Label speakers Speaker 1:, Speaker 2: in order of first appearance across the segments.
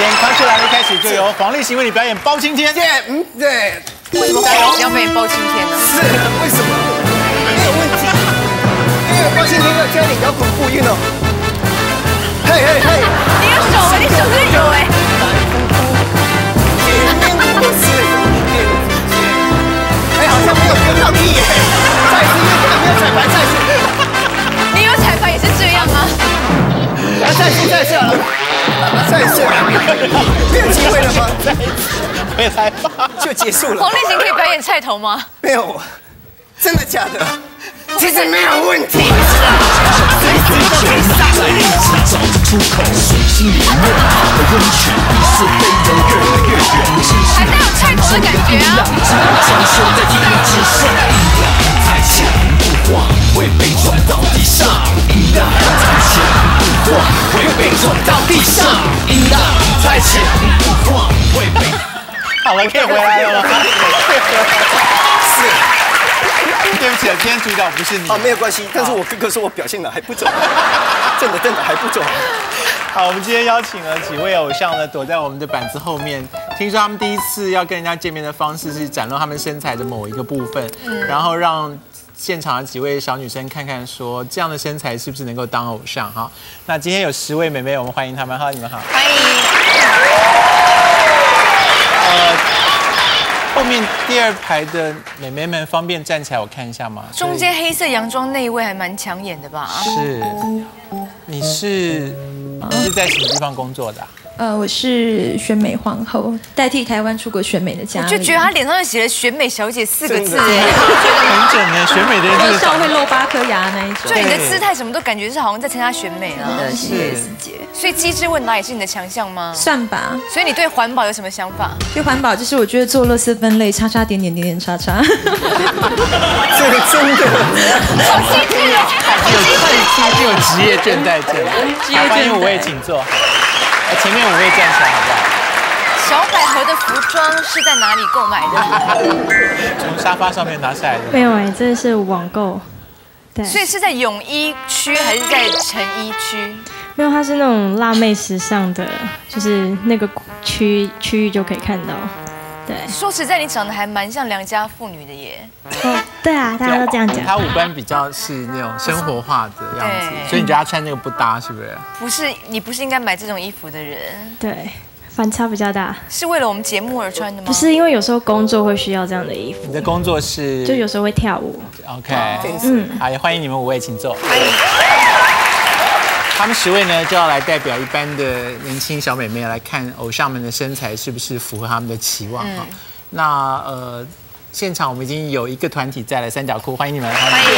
Speaker 1: 天，康熙来了一开始就由黄立行为你表演包青天。
Speaker 2: 对。
Speaker 3: 为什么黄立行要表演包青天呢？
Speaker 2: 是，为什么？没有问题。因为包青天要加点摇滚步，you know。嘿嘿嘿。
Speaker 3: 你有手吗？你手真有哎。
Speaker 2: 哎，好像没有跟到地耶。再一次，因为没有彩排，再一次。
Speaker 3: 你有彩排也是这样吗？
Speaker 2: 再下了，再下，没有机会了吗？再一次，
Speaker 1: 没有彩排
Speaker 2: 就结束了。
Speaker 3: 黄立行可以表演菜头吗？
Speaker 2: 没有，真的假的？其实没有问题。
Speaker 3: 还带有菜头的感觉啊！会被撞到地上，会被撞到地上，再强不晃，会被。
Speaker 1: 好了，可以回来了吗？
Speaker 2: 是。
Speaker 1: 对不起，今天主角不是你。
Speaker 2: 好，没有关系。但是我哥哥说我表现的还不错，真的还不错。
Speaker 1: 好，我们今天邀请了几位偶像呢，躲在我们的板子后面。听说他们第一次要跟人家见面的方式是展露他们身材的某一个部分，然后让现场的几位小女生看看，说这样的身材是不是能够当偶像哈？那今天有10位美眉，我们欢迎她们。哈，你们好，
Speaker 3: 欢迎。
Speaker 1: 后面第2排的美眉们方便站起来，我看一下吗？
Speaker 3: 中间黑色洋装那一位还蛮抢眼的吧？
Speaker 1: 是，你是在什么地方工作的？
Speaker 4: 我是选美皇后，代替台湾出国选美的佳丽。
Speaker 3: 我就觉得她脸上写了"选美小姐"4个字，哎，
Speaker 1: 很整呢，选美的人就是
Speaker 4: 笑会露8颗牙那一种。
Speaker 3: 对，你的姿态什么都感觉是好像在参加选美啊。
Speaker 4: 谢谢师姐。
Speaker 3: 所以机智问答也是你的强项吗？
Speaker 4: 算吧。
Speaker 3: 所以你对环保有什么想法？
Speaker 4: 对环保就是我觉得做垃圾分类，叉叉点点点点叉叉。
Speaker 2: 这个真的，
Speaker 3: 好机智哦！
Speaker 1: 已经有职业倦怠症。好，欢迎5位请坐。前面5位站起来好不好？
Speaker 3: 小百合的服装是在哪里购买的？
Speaker 1: 从沙发上面拿下来的。
Speaker 5: 没有哎，这是网购。对。
Speaker 3: 所以是在泳衣区还是在成衣区？
Speaker 5: 没有，它是那种辣妹时尚的，就是那个区域就可以看到。对。
Speaker 3: 说实在，你长得还蛮像良家妇女的耶。
Speaker 5: 哦，对啊，大家都这样讲。
Speaker 1: 她5官比较是那种生活化的样子，所以你觉得她穿那个不搭，是不是？
Speaker 3: 不是，你不是应该买这种衣服的人。
Speaker 5: 对，反差比较大。
Speaker 3: 是为了我们节目而穿的吗？
Speaker 5: 不是，因为有时候工作会需要这样的衣服。
Speaker 1: 你的工作是？
Speaker 5: 就有时候会跳舞。
Speaker 1: OK，好，也欢迎你们5位，请坐。
Speaker 3: 欢迎。
Speaker 1: 他们10位呢，就要来代表一般的年轻小美眉来看偶像们的身材是不是符合他们的期望哈。那现场我们已经有一个团体在了，三角裤，欢迎你们！欢迎！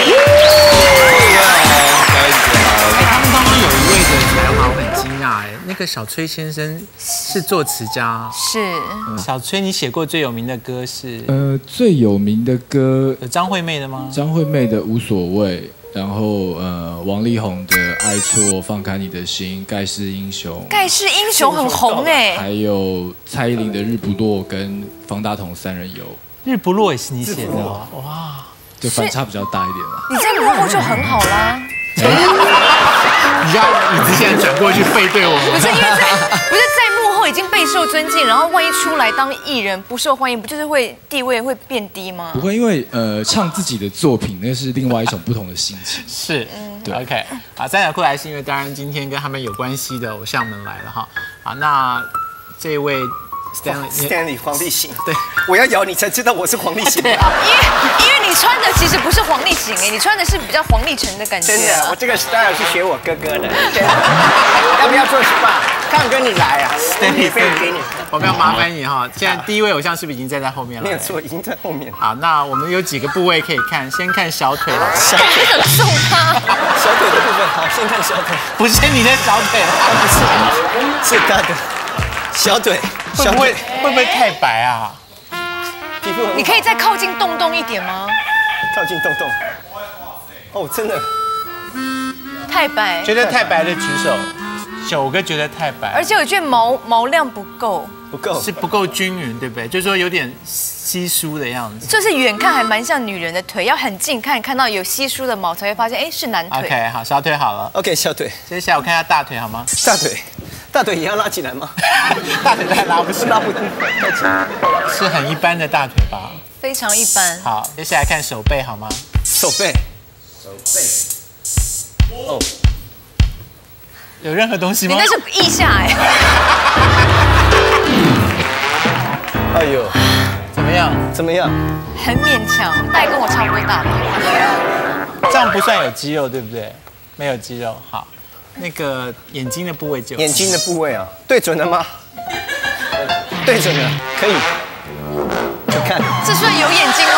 Speaker 1: 他们当中有一位的才华我很惊讶哎，那个小崔先生是作词家，
Speaker 3: 是。
Speaker 1: 小崔，你写过最有名的歌是？
Speaker 6: 最有名的歌
Speaker 1: 有张惠妹的吗？
Speaker 6: 张惠妹的《无所谓》。然后王力宏的《爱错放开你的心》，盖世英雄，
Speaker 3: 盖世英雄很红哎，
Speaker 6: 还有蔡依林的《日不落》跟方大同3人游，
Speaker 1: 日不落也是你写的哦，哇，
Speaker 6: 就反差比较大一点啦。
Speaker 3: 你在幕后就很好啦。
Speaker 1: 你要椅子现在转过去背对我们，
Speaker 3: 不是因为在幕后已经备受尊敬，然后万一出来当艺人不受欢迎，不就是会地位会变低吗？
Speaker 6: 不会，因为唱自己的作品那是另外一种不同的心情。
Speaker 1: 是，
Speaker 6: 对
Speaker 1: ，OK， 好，三角裤来是因为当然今天跟他们有关系的偶像们来了哈，好，那这位
Speaker 2: Stanley 黄立行，
Speaker 1: 对，
Speaker 2: 我要咬你才知道我是黄立行。
Speaker 3: 因为你穿的其实不是黄立行哎，你穿的是比较黄立成的感觉。
Speaker 2: 真的，我这个 style 是学我哥哥的。真的，要不要做 SPA？看跟你来啊
Speaker 1: ，Stanley
Speaker 2: 给你。
Speaker 1: 我们要麻烦你哈，现在第1位偶像是不是已经站在后面了？
Speaker 2: 没有错，已经在后面。
Speaker 1: 好，那我们有几个部位可以看，先看小腿。
Speaker 2: 小腿
Speaker 3: 怎么送他？
Speaker 2: 小腿的部分，好，先看小腿。
Speaker 1: 不是你的小腿，
Speaker 2: 不是，是他的小腿。
Speaker 1: 会不会太白啊？
Speaker 2: 皮肤
Speaker 3: 你可以再靠近洞洞一点吗？
Speaker 2: 靠近洞洞。哦，真的
Speaker 3: 太白。
Speaker 1: 觉得太白的举手，9个觉得太白。
Speaker 3: 而且我觉得毛量不够，
Speaker 1: 是不够均匀，对不对？就是说有点稀疏的样子。
Speaker 3: 就是远看还蛮像女人的腿，要很近看到有稀疏的毛才会发现，哎，是男腿。
Speaker 1: OK， 好，小腿好了。
Speaker 2: OK， 小腿。
Speaker 1: 接下来我看一下大腿好吗？
Speaker 2: 大腿。 大腿也要拉起来吗？
Speaker 1: 大腿太拉不起来，
Speaker 2: 拉不动，太起来。
Speaker 1: 是很一般的大腿吧？
Speaker 3: 非常一般。
Speaker 1: 好，接下来看手背好吗？
Speaker 2: 手背。哦，
Speaker 1: 有任何东西吗？
Speaker 3: 你那是腋下哎。
Speaker 2: 哎呦，
Speaker 1: 怎么样？
Speaker 2: 怎么样？
Speaker 3: 很勉强，大概跟我差不多大吧。
Speaker 1: 这样不算有肌肉，对不对？没有肌肉。好，那个眼睛的部位就有。
Speaker 2: 眼睛的部位啊，对准了吗？对准了，可以。就看
Speaker 3: 这算有眼睛吗？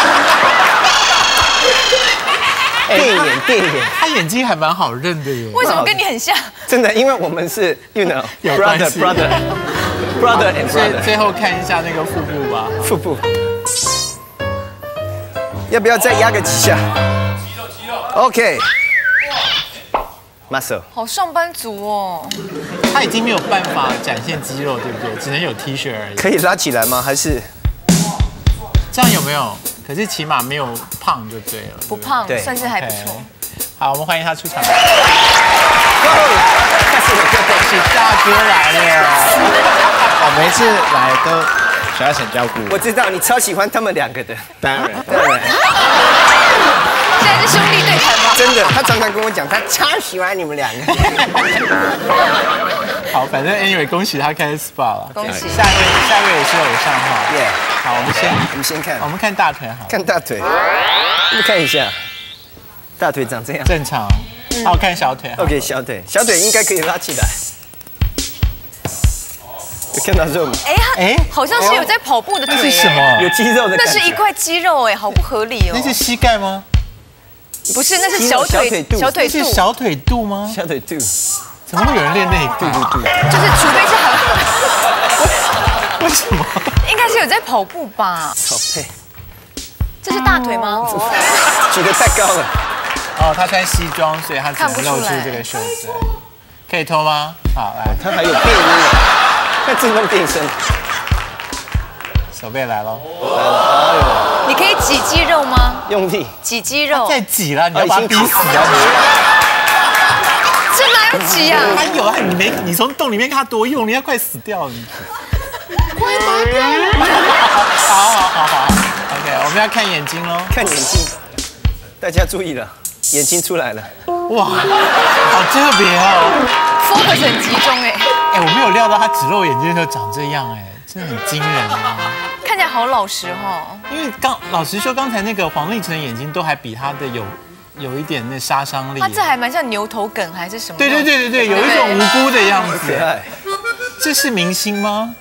Speaker 2: 电眼，
Speaker 1: 他眼睛还蛮好认的耶。
Speaker 3: 为什么跟你很像？
Speaker 2: 真的，因为我们是 you know
Speaker 1: 有关系
Speaker 2: brother and
Speaker 1: 所以
Speaker 2: brother。
Speaker 1: 最后看一下那个腹部吧。
Speaker 2: 腹部，要不要再压个几下？肌肉。OK。muscle。
Speaker 3: 好上班族哦。
Speaker 1: 他已经没有办法展现肌肉，对不对？只能有 T 恤而已。
Speaker 2: 可以拉起来吗？还是
Speaker 1: 这样有没有？可是起码没有胖就对了。
Speaker 3: 不胖，
Speaker 2: 对
Speaker 3: 算是还不错。
Speaker 1: OK 好，我们欢迎他出场。
Speaker 2: 是
Speaker 1: 大哥来了。
Speaker 7: 我每次来都小要很照顾。
Speaker 2: 我知道你超喜欢他们两个的，
Speaker 7: 当然，
Speaker 3: 现在是兄弟对谈吗？
Speaker 2: 真的，他常常跟我讲，他超喜欢你们两个。
Speaker 1: 好，反正 anyway， 恭喜他开 SPA 了。
Speaker 3: 恭喜
Speaker 1: 下一位也是偶像哈。
Speaker 2: 耶，
Speaker 1: 好，我们
Speaker 2: 先看，
Speaker 1: 我们看大腿好了。
Speaker 2: 看大腿，我们看一下，大腿长这样，
Speaker 1: 正常。好，看小腿。
Speaker 2: OK， 小腿应该可以拉起来。有看到肉吗？
Speaker 3: 哎，好像是有在跑步的腿。
Speaker 1: 这是什么？
Speaker 2: 有肌肉的感觉。
Speaker 3: 那是一块肌肉哎，好不合理哦。
Speaker 1: 那是膝盖吗？
Speaker 3: 不是，那是小腿肚。
Speaker 1: 那是小腿肚吗？
Speaker 2: 小腿肚。
Speaker 1: 怎么会有人练内肚？
Speaker 3: 就是除非是很。
Speaker 1: 为什么？
Speaker 3: 应该是有在跑步吧？
Speaker 2: 好配。
Speaker 3: 这是大腿吗？
Speaker 2: 举得太高了。
Speaker 1: 哦，他穿西装，所以他只能露出这个袖子。可以脱吗？好，来。
Speaker 2: 他还有变音啊，那自动变身。
Speaker 1: 手背来喽。
Speaker 3: 你可以挤肌肉吗？
Speaker 2: 用力。
Speaker 3: 挤肌肉。
Speaker 1: 再挤了，你要把他逼死啊！
Speaker 3: 这哪有挤啊？
Speaker 1: 他有啊，你从洞里面看他多用力，他快死掉了。快麻掉！好 ，OK， 我们要看眼睛喽。
Speaker 2: 看眼睛，大家注意了，眼睛出来了。
Speaker 1: 哇，好特别哦
Speaker 3: ，focus 很集中哎。
Speaker 1: 哎，我没有料到他只露眼睛的时候长这样哎，真的很惊人啊。
Speaker 3: 看起来好老实哈。
Speaker 1: 因为老实说，刚才那个黄立成的眼睛都还比他的有一点那杀伤力。
Speaker 3: 他这还蛮像牛头梗还是什么？
Speaker 1: 对，有一种无辜的样子。
Speaker 2: 可爱。
Speaker 1: 这是明星吗？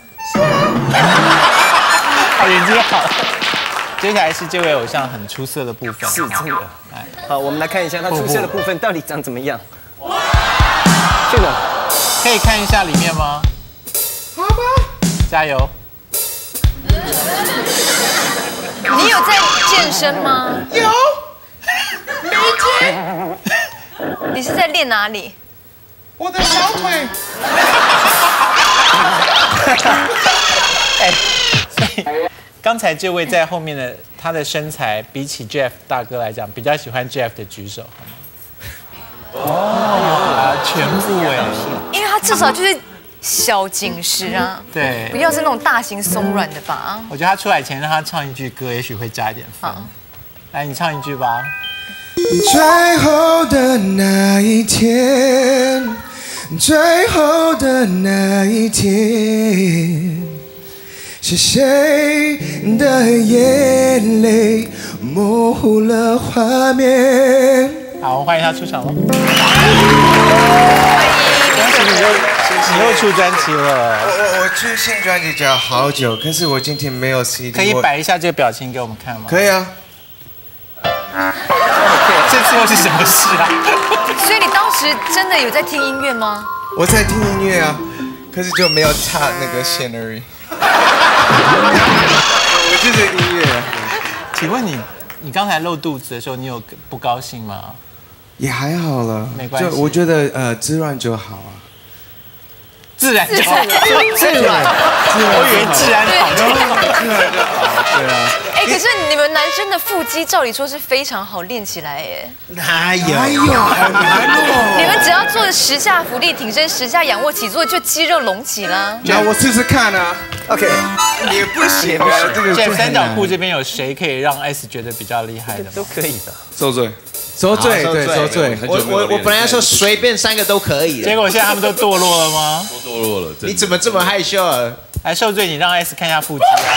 Speaker 1: 好，眼睛好。接下来是这位偶像很出色的部分。
Speaker 2: 是真的。好，我们来看一下他出色的部分到底长怎么样。这个
Speaker 1: 可以看一下里面吗？好吧。加油。
Speaker 3: 你有在健身吗？
Speaker 1: 有。
Speaker 3: 没健。你是在练哪里？
Speaker 7: 我的小腿。
Speaker 1: 所以刚才这位在后面的，他的身材比起 Jeff 大哥来讲，比较喜欢 Jeff 的举手，好吗？哦，全部哎，
Speaker 3: 因为他至少就是小紧实啊，
Speaker 1: 对，
Speaker 3: 不要是那种大型松软的吧。
Speaker 1: 我觉得他出来前让他唱一句歌，也许会加一点分。来，你唱一句吧。
Speaker 8: 最后的那一天，最后的那一天，是谁的眼泪模糊了画面？
Speaker 1: 好，我们欢迎他出场喽！恭喜你又出专辑了。
Speaker 8: 我出新专辑只要好久，可是我今天没有 CD。
Speaker 1: 可以摆一下这个表情给我们看吗？
Speaker 8: 可以啊。
Speaker 1: 这次又是什么事啊？
Speaker 3: 所以你当时真的有在听音乐吗？
Speaker 8: 我在听音乐啊，可是就没有插那个线而已。我就是音乐。
Speaker 1: 请问你刚才露肚子的时候，你有不高兴吗？
Speaker 8: 也还好了，
Speaker 1: 没关系。
Speaker 8: 就我觉得自然就好啊。
Speaker 1: 自然就好，自然，我以为治安好就好，自然就好，对啊。
Speaker 3: 哎，可是你们男生的腹肌照理说是非常好练起来耶。
Speaker 2: 哪有？
Speaker 8: 很难哦。
Speaker 3: 你们只要做10下伏地挺身，10下仰卧起坐，就肌肉隆起啦。
Speaker 8: 那我试试看啊。
Speaker 2: OK，
Speaker 8: 也不行啊，这个
Speaker 1: 在三角裤这边有谁可以让 S 觉得比较厉害的吗？
Speaker 2: 都可以的。
Speaker 8: 受罪，
Speaker 2: 收罪，对，收罪。我本来要说随便3个都可以的。
Speaker 1: 结果现在他们都堕落了吗？
Speaker 6: 都堕落了。
Speaker 2: 你怎么这么害羞啊？
Speaker 1: 来，受罪，你让 S 看一下腹肌啊。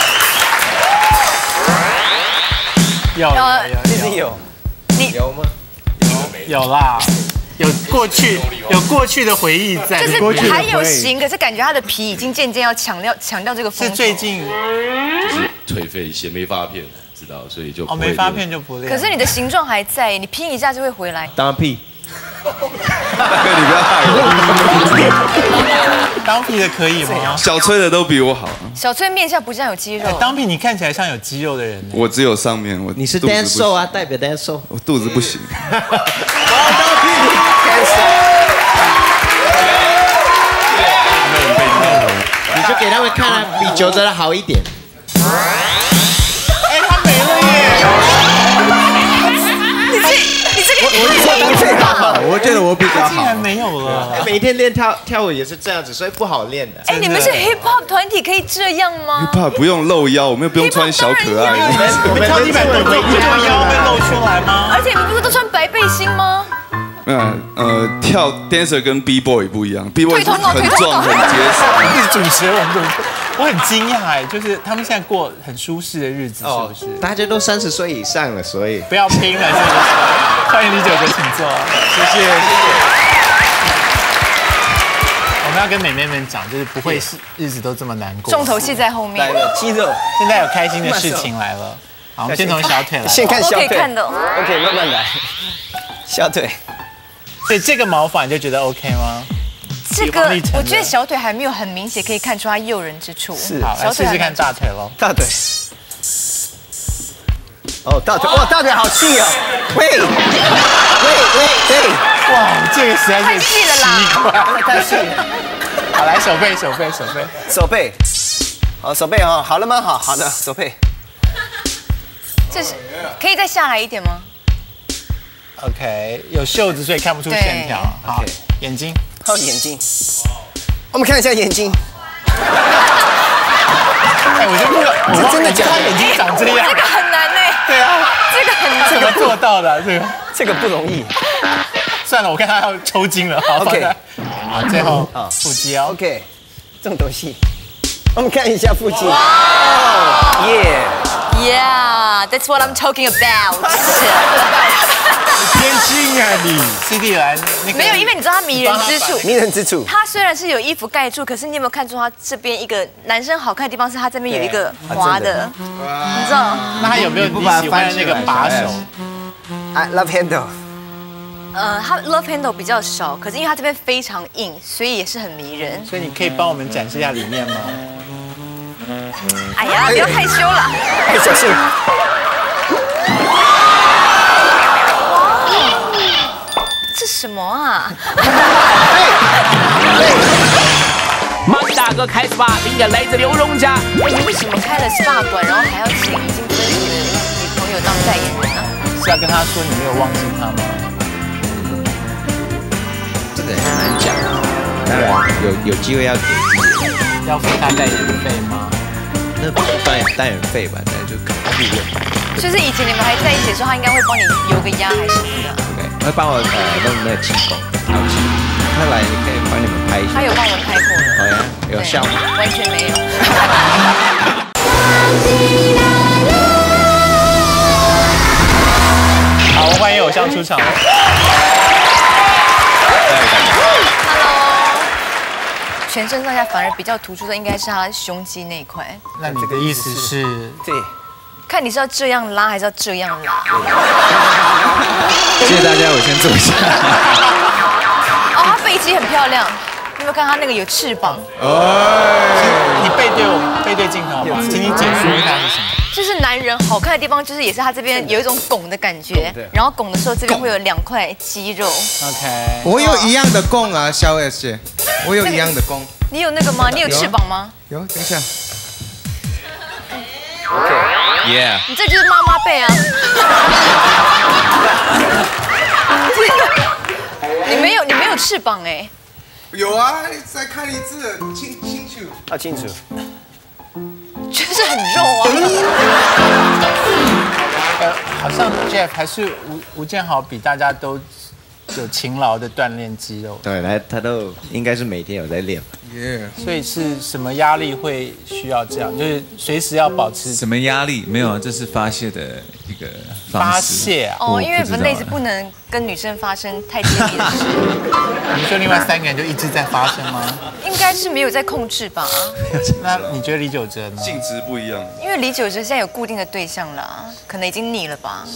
Speaker 1: 有，
Speaker 3: 你
Speaker 2: 有吗？
Speaker 1: 有啦，有过去的回忆在。
Speaker 3: 就是还有型，可是感觉他的皮已经渐渐要强调这个风。
Speaker 1: 是最近
Speaker 6: 颓废，写没发片，知道，所以就
Speaker 1: 没发片就不练。
Speaker 3: 可是你的形状还在，你拼一下就会回来。
Speaker 2: 当屁！
Speaker 8: 大哥，你不要害我。
Speaker 1: 当屁的可以吗？
Speaker 8: 小崔的都比我好。
Speaker 3: 小崔面下不像有肌肉。
Speaker 1: 当屁你看起来像有肌肉的人。
Speaker 8: 我只有上面，
Speaker 2: 你是 dance show 啊，代表 dance show。
Speaker 8: 我肚子不行。
Speaker 2: 你就给他们看啊，比九的好一点。
Speaker 1: 哎，他没了耶！
Speaker 3: 你这个
Speaker 2: 我觉得我比较好。
Speaker 1: 竟然没有了。
Speaker 2: 每天练跳舞也是这样子，所以不好练的。
Speaker 3: 哎，你们是 hip hop 团体，可以这样吗
Speaker 8: ？hip hop 不用露腰，我们又不用穿小可爱。
Speaker 1: 你们跳地板动作不就腰会露出来吗？
Speaker 3: 而且你们不是都穿白背心吗？
Speaker 8: 跳 dancer 跟 B boy 不一样，B boy 很壮很结实。
Speaker 1: 一直主持人，我很惊讶哎，就是他们现在过很舒适的日子，是不是？
Speaker 2: 大家都30岁以上了，所以
Speaker 1: 不要拼了，是不是？欢迎李九哥，请坐。谢谢。我们要跟美眉们讲，就是不会是日子都这么难过。
Speaker 3: 重头戏在后面。
Speaker 2: 肌肉，
Speaker 1: 现在有开心的事情来了。好，我们先从小腿来。
Speaker 2: 先看小腿。
Speaker 3: 可以看的。
Speaker 2: OK， 慢慢来。小腿。
Speaker 1: 所以这个毛发你就觉得 OK 吗？
Speaker 3: 这个我觉得小腿还没有很明显可以看出它诱人之处。
Speaker 1: 是，好，来试试看大腿喽。
Speaker 2: 大腿。哦，大腿，哇，大腿好细哦！喂，
Speaker 1: 哇，这个实在是
Speaker 3: 太细了啦，
Speaker 2: 太细。
Speaker 1: 好，来手背。
Speaker 2: 好，手背哈，好了吗？好的，手背。
Speaker 3: 这是可以再下来一点吗？
Speaker 1: OK， 有袖子所以看不出线条。好，眼睛。
Speaker 2: 好，眼睛。我们看一下眼睛。
Speaker 1: 哎，我就不知道，我真的觉得他眼睛长这样。
Speaker 3: 这个很难呢。
Speaker 1: 对啊，
Speaker 3: 这个很难。
Speaker 1: 怎么做到的？
Speaker 2: 这个不容易。
Speaker 1: 算了，我看他要抽筋了。好
Speaker 2: ，OK。
Speaker 1: 好，最后腹肌哦。
Speaker 2: OK， 这种东西，我们看一下腹肌。
Speaker 3: Yeah, that's what I'm talking about.
Speaker 2: 偏心啊你
Speaker 1: ！CD 来，
Speaker 3: 没有，因为你知道他迷人之处。
Speaker 2: 迷人之处，
Speaker 3: 他虽然是有衣服盖住，可是你有没有看出他这边一个男生好看的地方是他这边有一个滑的，你知道？
Speaker 1: 那他有没有你喜欢的那个把手
Speaker 2: ？I love handle。
Speaker 3: 他 love handle 比较少，可是因为他这边非常硬，所以也是很迷人。
Speaker 1: 所以你可以帮我们展示一下里面吗？
Speaker 3: 哎呀，不要害羞了。
Speaker 2: 哎，小心。
Speaker 3: 这什么啊？
Speaker 9: 马大哥开 SPA， 并且来自刘荣家。
Speaker 3: 为什么开了 SPA 馆，然后还要请已经分手的女朋友当代言人呢？
Speaker 1: 是要跟他说你没有忘记他吗？
Speaker 2: 这个很难讲。当然有机会要给自己。
Speaker 1: 要付他代言费吗？
Speaker 2: 那不是代言费吧？但就可能利润。
Speaker 3: 就是以前你们还在一起的时候，他应该会帮你油个鸭还是什么的。
Speaker 2: 会帮我弄那个气功，好气。他来可以帮你们拍一下。
Speaker 3: 他有帮我们拍过的。
Speaker 2: 好呀，有效吗？
Speaker 3: 完全没有。
Speaker 1: 好，我欢迎偶像出场。
Speaker 3: Hello。全身上下反而比较突出的应该是他胸肌那一块。
Speaker 1: 那你的意思是？
Speaker 2: 对。
Speaker 3: 看你是要这样拉还是要这样拉？
Speaker 2: 谢谢大家，我先坐一下。
Speaker 3: 哦，他背肌很漂亮，你有没有看他那个有翅膀？
Speaker 1: 你背对镜头吗？请你解说一下是什么？
Speaker 3: 就是男人好看的地方，就是也是他这边有一种拱的感觉，然后拱的时候这边会有2块肌肉。
Speaker 1: OK。
Speaker 7: 我有一样的供啊，小 S 姐。
Speaker 2: 我有一样的弓。
Speaker 3: 你有那个吗？你有翅膀吗？
Speaker 2: 有，等一下。
Speaker 7: Yeah。
Speaker 3: 你这就是妈妈背啊。你没有翅膀哎。
Speaker 2: 有啊，再看一次，清楚。
Speaker 7: 啊，清楚。
Speaker 3: 就是很肉啊。
Speaker 1: 好像 Jeff 还是吴建豪比大家都有勤劳的锻炼肌肉。
Speaker 10: 对，他都应该是每天有在练。
Speaker 1: 所以是什么压力会需要这样？就是随时要保持
Speaker 11: 什么压力？没有啊，这是发泄的一个方式。
Speaker 1: 发泄啊！
Speaker 3: 哦，因为Vanessa不能跟女生发生太亲密的事。
Speaker 1: 你说另外3个人就一直在发生吗？
Speaker 3: 应该是没有在控制吧？
Speaker 1: 那你觉得李玖哲呢？
Speaker 8: 性质不一样。
Speaker 3: 因为李玖哲现在有固定的对象了，可能已经腻了吧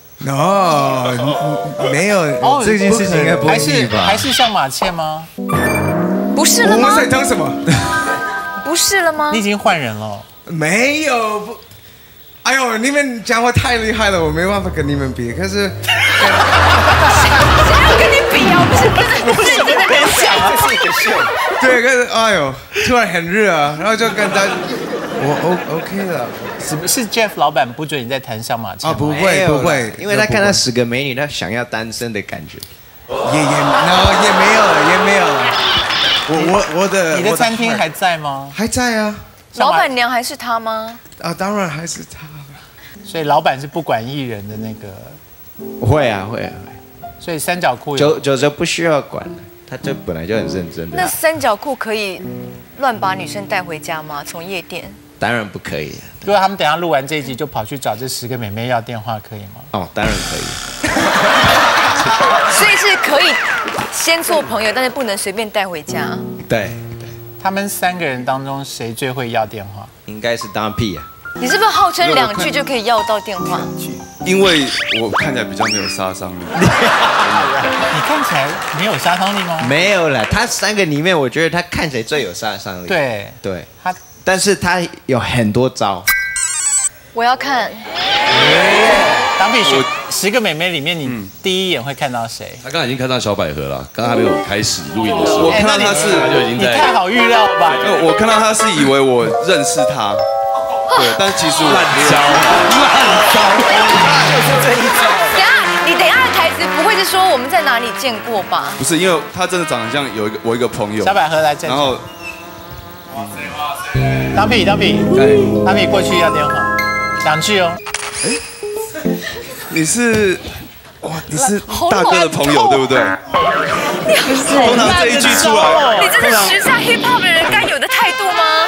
Speaker 2: ？No， 没有，这件事情应该不会腻吧？
Speaker 1: 还是像马倩吗？
Speaker 3: 不是了吗？
Speaker 2: 我们在讲什么？
Speaker 3: 不是了吗？
Speaker 1: 你已经换人了。
Speaker 2: 没有，不。哎呦，你们讲话太厉害了，我没办法跟你们比。可是，
Speaker 3: 谁要跟你比啊？不是真的跟你讲啊，
Speaker 2: 这是一个秀。对，可是哎呦，突然很热啊，然后就跟他，我 OK 了。
Speaker 1: 是 Jeff 老板不准你再谈上马倩
Speaker 2: 啊？不会，
Speaker 10: 因为他看到10个美女，他想要单身的感觉。
Speaker 2: 也没有了。
Speaker 1: 你的餐厅还在吗？
Speaker 2: 还在啊。
Speaker 3: 老板娘还是他吗？
Speaker 2: 啊，当然还是他。
Speaker 1: 所以老板是不管艺人的那个。
Speaker 10: 会啊。
Speaker 1: 所以三角裤
Speaker 10: 有时候不需要管，他这本来就很认真的。
Speaker 3: 那三角裤可以乱把女生带回家吗？从夜店？
Speaker 10: 当然不可以。
Speaker 1: 如果他们等下录完这一集就跑去找这10个妹妹要电话，可以吗？
Speaker 10: 哦，当然可以。
Speaker 3: 所以是可以先做朋友，但是不能随便带回家。
Speaker 10: 对。
Speaker 1: 他们3个人当中谁最会要电话？
Speaker 10: 应该是当屁啊。
Speaker 3: 你是不是号称2句就可以要到电话？
Speaker 8: 因为我看起来比较没有杀伤力。
Speaker 1: 你看起来没有杀伤力吗？
Speaker 10: 没有啦，他3个里面，我觉得他看起来最有杀伤力。
Speaker 1: 对，
Speaker 10: 但是他有很多招。
Speaker 3: 我要看。
Speaker 1: 当必须10个妹妹里面，你第一眼会看到谁？
Speaker 12: 他刚才已经看到小百合了，刚刚还没有开始录音的时候，
Speaker 8: 我看到他
Speaker 12: 就已经在。
Speaker 1: 你太好预料了吧？
Speaker 8: 我看到他是以为我认识他，对，但其实我
Speaker 11: 烂招，
Speaker 3: 就是这一招。等一下的台词不会是说我们在哪里见过吧？
Speaker 8: 不是，因为他真的长得像我一个朋友。
Speaker 1: 小百合来见。
Speaker 8: 然后，
Speaker 1: 当屁过去要电话，2句哦。
Speaker 8: 你是大哥的朋友对不对？通常这一句出来，
Speaker 3: 你这是时下 hip hop 的人该有的态度吗？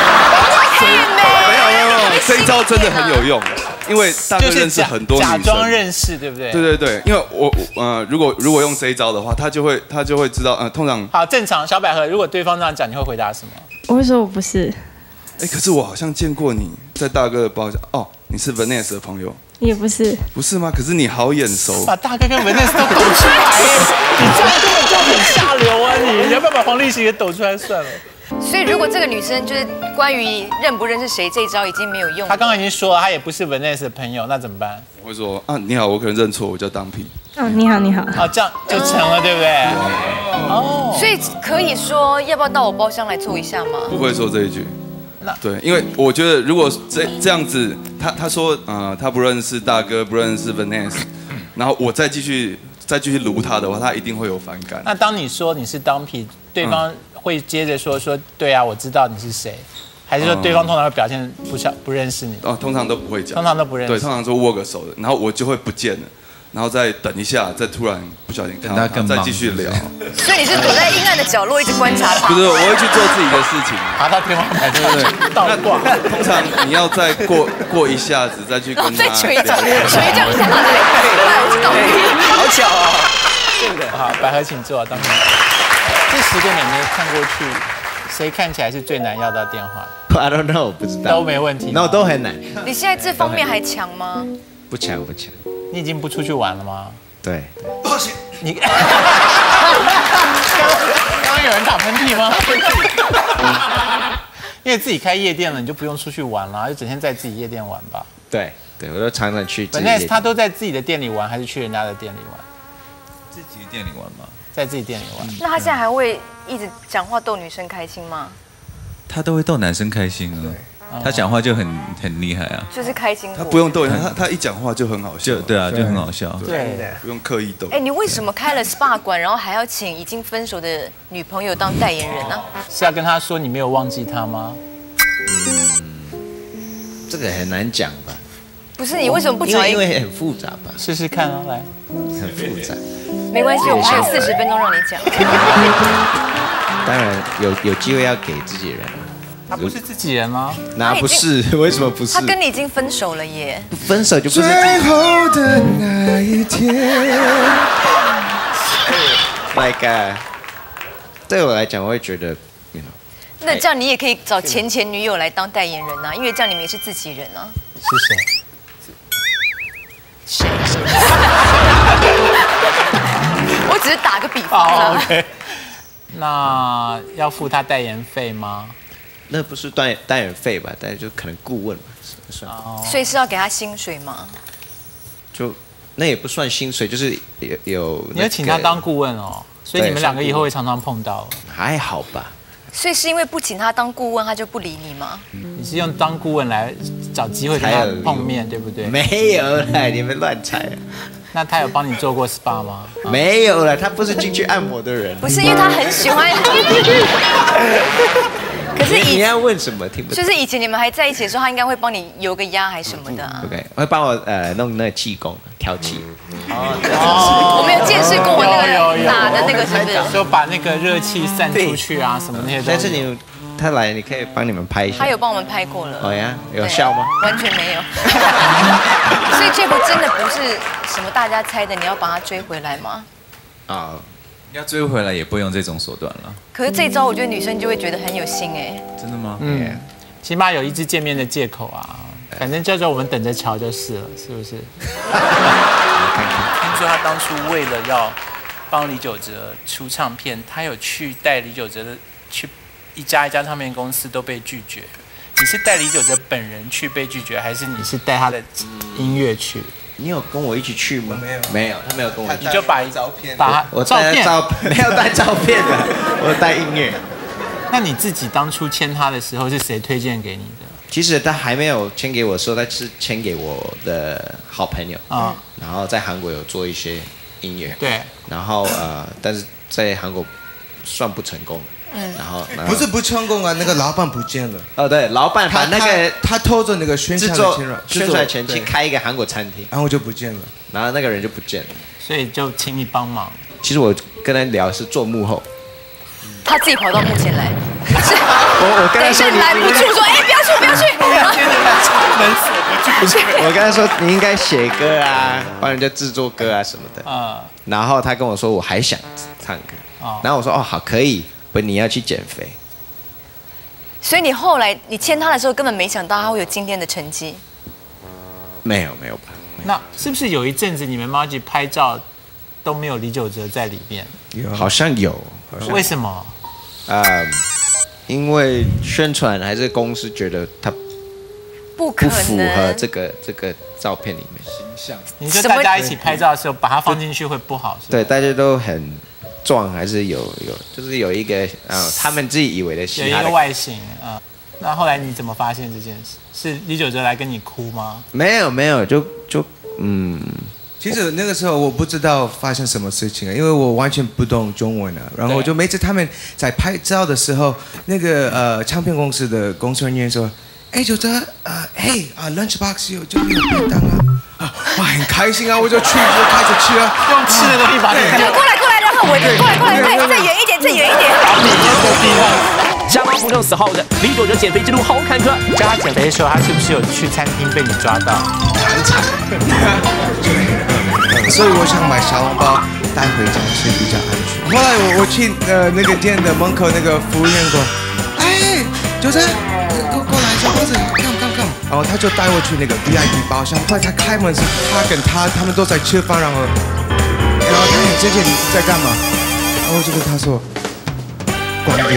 Speaker 8: 没有，这一招真的很有用，因为大哥认识很多女生，
Speaker 1: 假装认识，对不对？
Speaker 8: 对，因为我如果用这一招的话，他就会知道，通常
Speaker 1: 好正常。小百合，如果对方这样讲，你会回答什么？
Speaker 5: 我会说我不是。
Speaker 8: 可是我好像见过你在大哥的包厢哦，你是 Vanessa 的朋友。
Speaker 5: 也不是，
Speaker 8: 不是吗？可是你好眼熟，
Speaker 1: 把大哥跟 Vanessa 都抖出来，你这样根本就很下流啊！你要不要把黄立行也抖出来算了？
Speaker 3: 所以如果这个女生就是关于认不认识谁这一招已经没有用，
Speaker 1: 她刚刚已经说了，她也不是 Vanessa 的朋友，那怎么办？
Speaker 8: 我会说啊，你好，我可能认错，我叫当屁。
Speaker 5: 哦，你好。
Speaker 1: 哦，这样就成了，对不对？哦，
Speaker 3: 所以可以说要不要到我包厢来坐一下吗？
Speaker 8: 不会说这一句。对，因为我觉得如果这样子，他说他不认识大哥，不认识 Vanessa， 然后我再继续撸他的话，他一定会有反感。
Speaker 1: 那当你说你是当皮，对方会接着说对啊，我知道你是谁，还是说对方通常会表现不认识你？
Speaker 8: 哦，通常都不会讲，
Speaker 1: 通常都不认识。
Speaker 8: 对，通常说握个手的，然后我就会不见了。然后再等一下，再突然不小心看到他，再继续聊。
Speaker 3: 所以你是躲在阴暗的角落一直观察他？
Speaker 8: 不是，我会去做自己的事情，
Speaker 1: 爬到天花板对，倒挂。
Speaker 8: 通常你要再过一下子再去跟他聊。
Speaker 3: 再捶一掌下来，好巧啊！
Speaker 1: 真的好，百合请坐，当然。这10个妹妹看过去，谁看起来是最难要到电话
Speaker 10: ？I don't know， 不知道。
Speaker 1: 都没问题。
Speaker 10: No， 都很难。
Speaker 3: 你现在这方面还强吗？
Speaker 10: 不强。
Speaker 1: 你已经不出去玩了吗？
Speaker 10: 对。
Speaker 1: 你刚刚有人打喷嚏吗？因为自己开夜店了，你就不用出去玩了，就整天在自己夜店玩吧。
Speaker 10: 对，我都常常去。
Speaker 1: Vanessa 他都在自己的店里玩，还是去人家的店里玩？
Speaker 11: 自己的店里玩吗？
Speaker 1: 在自己店里玩。
Speaker 3: 那他现在还会一直讲话逗女生开心吗？
Speaker 11: 他都会逗男生开心啊，他讲话就很厉害啊，
Speaker 3: 就是开心果。
Speaker 8: 他不用逗人，他一讲话就很好笑。
Speaker 11: 对啊，就很好笑。
Speaker 3: 对，
Speaker 8: 不用刻意逗。
Speaker 3: 哎，你为什么开了 SPA 馆，然后还要请已经分手的女朋友当代言人呢？
Speaker 1: 是要跟他说你没有忘记他吗？
Speaker 10: 这个很难讲吧？
Speaker 3: 不是，你为什么不找
Speaker 10: 因为很复杂吧？
Speaker 1: 试试看啊，来。
Speaker 10: 很复杂。
Speaker 3: 没关系，我们还有40分钟让你讲。
Speaker 10: 当然有机会要给自己人。
Speaker 1: 他不是自己人吗？
Speaker 10: 那不是，为什么不是？
Speaker 3: 他跟你已经分手了耶。
Speaker 10: 分手就不是。
Speaker 2: 最后的那一天。
Speaker 10: My God， 对我来讲，我会觉得，
Speaker 3: 那这样你也可以找前女友来当代言人啊，因为这样你们也是自己人啊。
Speaker 1: 是谁？
Speaker 3: 我只是打个比方啊。
Speaker 1: OK。那要付他代言费吗？
Speaker 10: 那不是代言费吧？但是就可能顾问吧，算。
Speaker 3: 所以是要给他薪水吗？
Speaker 10: 就那也不算薪水，就是有。
Speaker 1: 你要请他当顾问哦，所以你们2个以后会常常碰到。
Speaker 10: 还好吧。
Speaker 3: 所以是因为不请他当顾问，他就不理你吗？
Speaker 1: 你是用当顾问来找机会跟他碰面，对不对？
Speaker 10: 没有啦，你们乱猜。
Speaker 1: 那他有帮你做过 SPA 吗？
Speaker 10: 没有了，他不是进去按摩的人。
Speaker 3: 不是因为他很喜欢。可是
Speaker 10: 你要问什么？听不懂。
Speaker 3: 就是以前你们还在一起的时候，他应该会帮你油个压还是什么的。
Speaker 10: OK， 会帮我弄那个气功调气。
Speaker 3: 我没有见识过那个打的那个，是不是？
Speaker 1: 就把那个热气散出去啊，什么那些东西。
Speaker 10: 但是他来，你可以帮你们拍一下。
Speaker 3: 他有帮我们拍过了。
Speaker 10: 哦呀，有效吗？
Speaker 3: 完全没有。所以这部真的不是什么大家猜的，你要把他追回来吗？
Speaker 11: 啊，要追回来也不会用这种手段了。
Speaker 3: 可是这招，我觉得女生就会觉得很有心哎。
Speaker 11: 真的吗？
Speaker 1: 起码有一次见面的借口啊。反正叫做我们等着瞧就是了，是不是？
Speaker 13: 听说他当初为了要帮李玖哲出唱片，他有去带李玖哲的去一家唱片公司都被拒绝。你是带李玖哲本人去被拒绝，还是你是带他的音乐去？
Speaker 10: 你有跟我一起去吗？没有，他没有跟我一起。
Speaker 1: 你就把照片，把
Speaker 10: 我带没有带照片的，我带音乐。
Speaker 1: 那你自己当初签他的时候是谁推荐给你的？
Speaker 10: 其实他还没有签给我的时候，他是签给我的好朋友啊，然后在韩国有做一些音乐，
Speaker 1: 对，
Speaker 10: 然后但是在韩国算不成功，然后
Speaker 2: 不是不成功啊，那个老板不见了。
Speaker 10: 哦，对，老板把那个
Speaker 2: 他偷着那个宣
Speaker 10: 传钱去开一个韩国餐厅，
Speaker 2: 然后就不见了，
Speaker 10: 然后那个人就不见了，
Speaker 1: 所以就请你帮忙。
Speaker 10: 其实我跟他聊是做幕后，
Speaker 3: 他自己跑到幕前来。
Speaker 10: 我跟他说你
Speaker 3: 拦不住，说哎不要去不要去，
Speaker 1: 门锁不住。
Speaker 10: 我跟他说你应该写歌啊，帮人家制作歌啊什么的。然后他跟我说我还想唱歌，然后我说哦好可以，不你要去减肥。
Speaker 3: 所以你后来你签他的时候根本没想到他会有今天的成绩。
Speaker 10: 没有吧？
Speaker 1: 那是不是有一阵子你们 Margie 拍照都没有李玖哲在里面？
Speaker 10: 好像有。
Speaker 1: 为什么？
Speaker 10: 因为宣传还是公司觉得他
Speaker 3: 不
Speaker 10: 符合这个照片里面形
Speaker 11: 象。
Speaker 1: 你说大家一起拍照的时候把它放进去会不好是吧？
Speaker 10: 对，大家都很壮，还是有就是有一个他们自己以为的
Speaker 1: 有一个外形啊。那后来你怎么发现这件事？是李玖哲来跟你哭吗？
Speaker 10: 没有，就
Speaker 2: 其实那个时候我不知道发生什么事情啊，因为我完全不懂中文啊。然后就每次他们在拍照的时候，那个唱片公司的工作人员说：“哎，玖哲，lunchbox 有便当啊！”哇，很开心啊，我就开始吃啊，
Speaker 1: 用吃的东西把你
Speaker 3: 就过来，然后我过来，再远一点。
Speaker 9: 相当不胜死后的李玖哲减肥之路好坎坷。
Speaker 1: 叫他减肥的时候，他是不是有去餐厅被你抓到？
Speaker 10: 很惨。
Speaker 2: 所以我想买小笼包带回家吃比较安全。后来我去那个店的门口，那个服务员说：“哎，玖哲，过来，小伙子，看。”然后他就带我去那个 VIP 包厢。后来他开门是他跟他们都在吃饭，然后他很直接，你在干嘛？然后我就跟他说：“逛街。”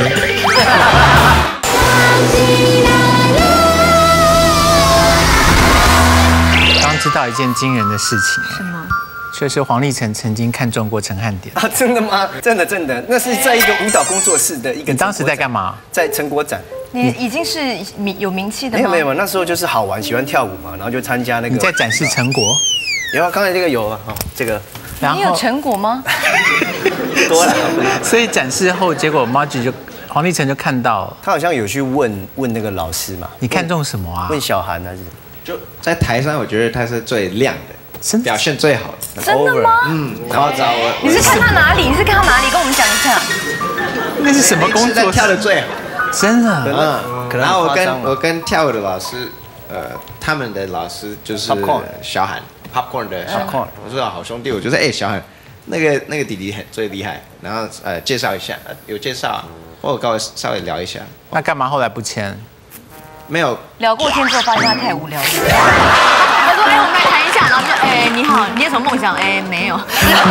Speaker 1: 刚知道一件惊人的事情。
Speaker 3: 什么？
Speaker 1: 就是黄立成曾经看中过陈汉典
Speaker 14: 啊，真的吗？真的，那是在一个舞蹈工作室的一个。
Speaker 1: 你当时在干嘛？
Speaker 14: 在成果展。
Speaker 3: 你已经是有名气的吗？
Speaker 14: 没有，那时候就是好玩，喜欢跳舞嘛，然后就参加那个。
Speaker 1: 你在展示成果？
Speaker 14: 有啊，刚才这个有啊，这个。
Speaker 3: 你有成果吗？
Speaker 14: 多了。
Speaker 1: 所以展示后，结果 Margie 黄立成就看到，
Speaker 14: 他好像有去问那个老师嘛。
Speaker 1: 你看中什么啊？
Speaker 14: 问小韩还是？
Speaker 10: 就在台上，我觉得他是最亮的，表现最好的。
Speaker 3: 真的吗？
Speaker 10: 夸张。
Speaker 3: 你是看他哪里？跟我们讲一下。
Speaker 1: 那是什么工作？
Speaker 10: 跳的最好。
Speaker 1: 真的。
Speaker 10: 然后我跟跳舞的老师，他们的老师就是小韩 Popcorn 的小韩，我说好兄弟，我就是小韩，那个弟弟最厉害，然后介绍一下，有介绍，我跟我稍微聊一下。
Speaker 1: 那干嘛后来不签？
Speaker 10: 没有
Speaker 3: 聊过天之后，发现他太无聊了。他说：“我们来谈一下。”然后说：“你好，你有什么梦想？”没有。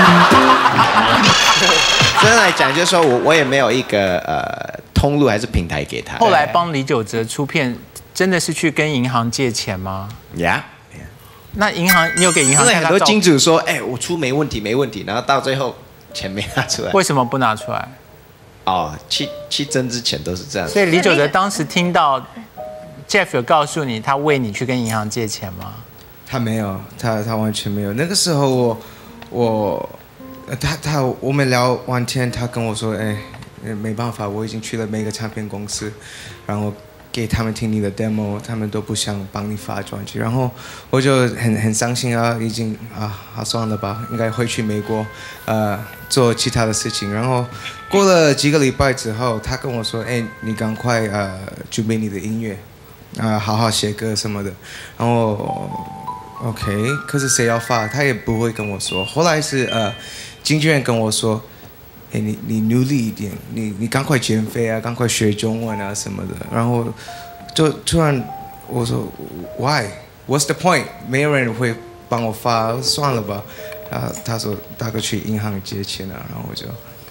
Speaker 10: 真的来讲，就是说我也没有一个通路还是平台给他。
Speaker 1: 后来帮李玖哲出片，真的是去跟银行借钱吗？
Speaker 10: 呀。
Speaker 1: 那银行，你有给银行？
Speaker 10: 因为很多金主说：“我出没问题，没问题。”然后到最后钱没拿出来。
Speaker 1: 为什么不拿出来？
Speaker 10: 去争之前都是这样。
Speaker 1: 所以李玖哲当时听到 Jeff 有告诉你，他为你去跟银行借钱吗？
Speaker 2: 他没有，他完全没有。那个时候我们聊完天，他跟我说，没办法，我已经去了每个唱片公司，然后给他们听你的 demo， 他们都不想帮你发专辑，然后我就很伤心啊，已经算了吧，应该回去美国，做其他的事情。然后过了几个礼拜之后，他跟我说，你赶快准备你的音乐，好好写歌什么的。然后 OK， 可是谁要发，他也不会跟我说。后来是经纪人跟我说，你努力一点，你赶快减肥啊，赶快学中文啊什么的。然后就突然我说 Why？What's the point？ 没有人会帮我发，算了吧。他说大哥去银行借钱啊，然后我就，